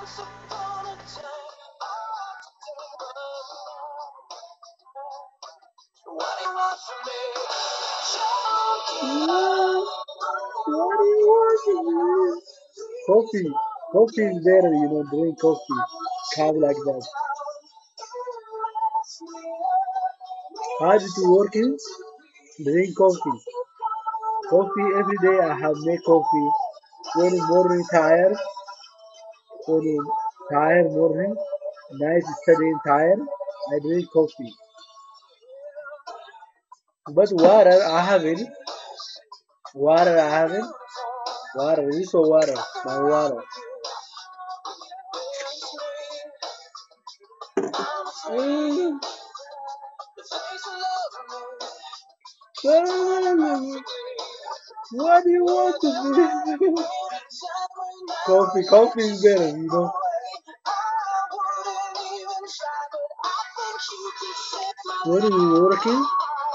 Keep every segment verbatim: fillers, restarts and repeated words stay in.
What? What do you want from me? Coffee. Coffee is better, you know, drink coffee. Have like that. Hard to working, drink coffee. Coffee every day I have make coffee. When morning tired, when tired morning, night studying tired, I drink coffee. But water I haven't. Water I haven't. Water, this is water. My water. Mm. What do you want to be? Coffee, coffee is better, you know. When you working,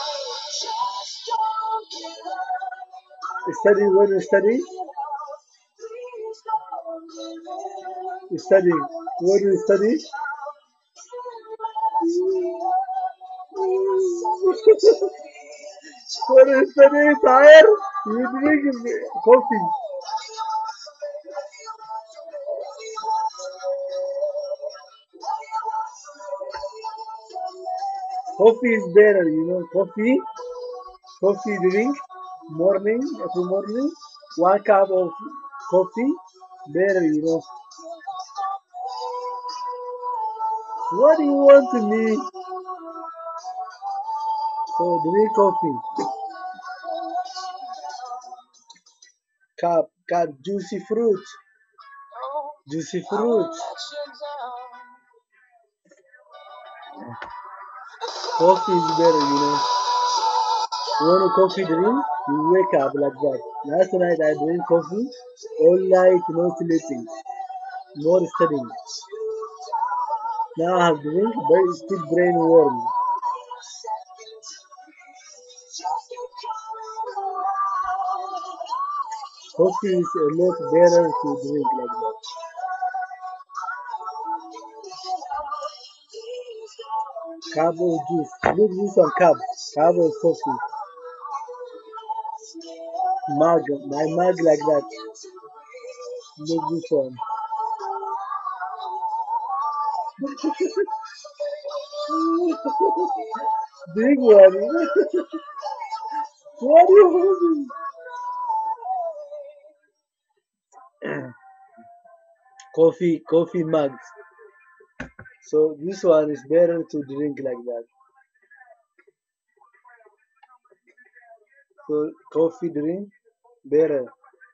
study when you study, study when you study. When you study tired, you drink coffee. Coffee is better, you know. Coffee, coffee drink morning every morning. One cup of coffee, better, you know. What do you want to me? So drink coffee. Cup, cup, juicy fruit, juicy fruit. Coffee is better, you know. You want a coffee drink? You wake up like that. Last night I drink coffee all night, no sleeping, no studying. Now I have drink, but it's still brain warm. Coffee is a lot better to drink like that. Cup of juice. Look this one cup. Cup of coffee. Mug. My mug like that. Look this one. Big one. What are you holding? Coffee, coffee mugs. So this one is better to drink like that. So coffee drink better.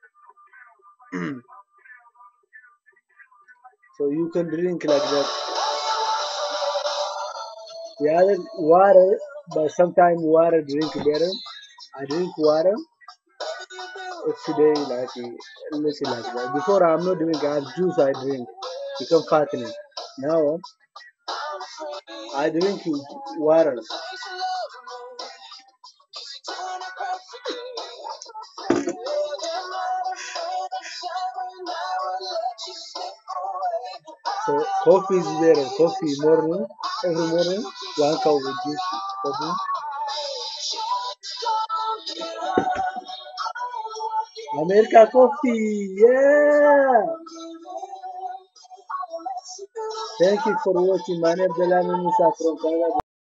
So you can drink like that. The other water, but sometimes water drink better. I drink water every day like uh, let's say like that. Before I'm not drinking, I have juice I drink. Become fattening. Now I drink water. So coffee is better. Coffee morning, every morning, one cup of juice. Coffee. America coffee, yeah. Thank you for watching. My name is Delano Musa from Canada.